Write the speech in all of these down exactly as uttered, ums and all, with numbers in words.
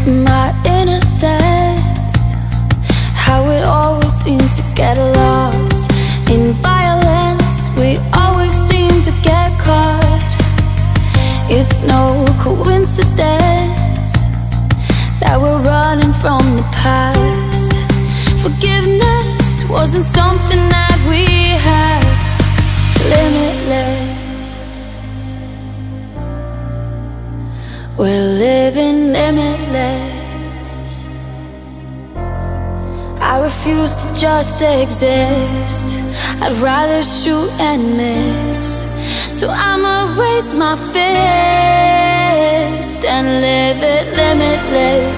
My innocence, how it always seems to get lost in violence. We always seem to get caught. It's no coincidence that we're running from the past. Forgiveness wasn't something that we had. Limitless, we're living limitless. I refuse to just exist. I'd rather shoot and miss. So I'ma raise my fist and live it limitless,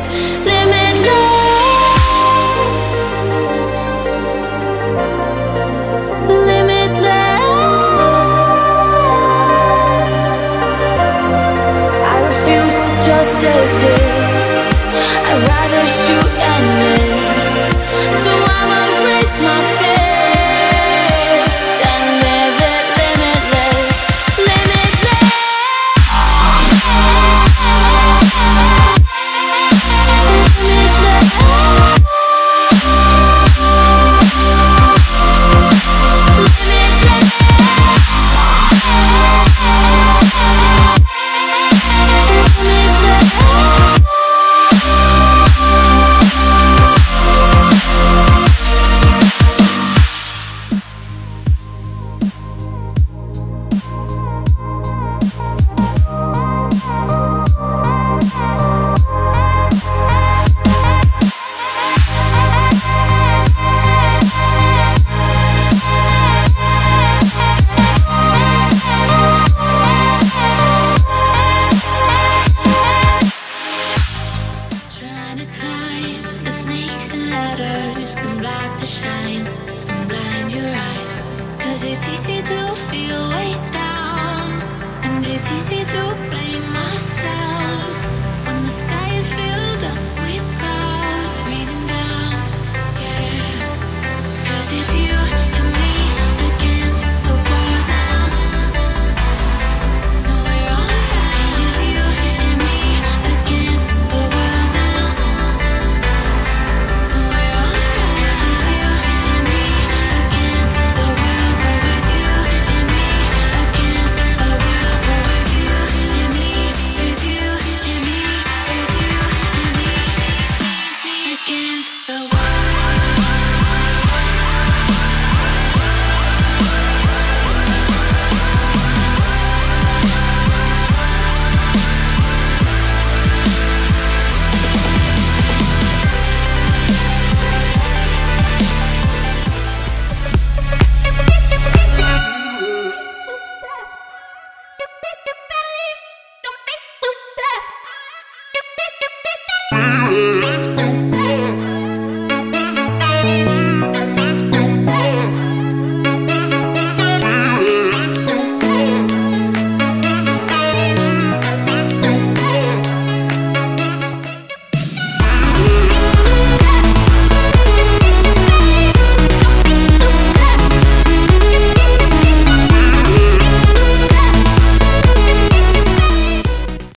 limitless, limitless. I refuse to just exist. I'd rather shoot and miss.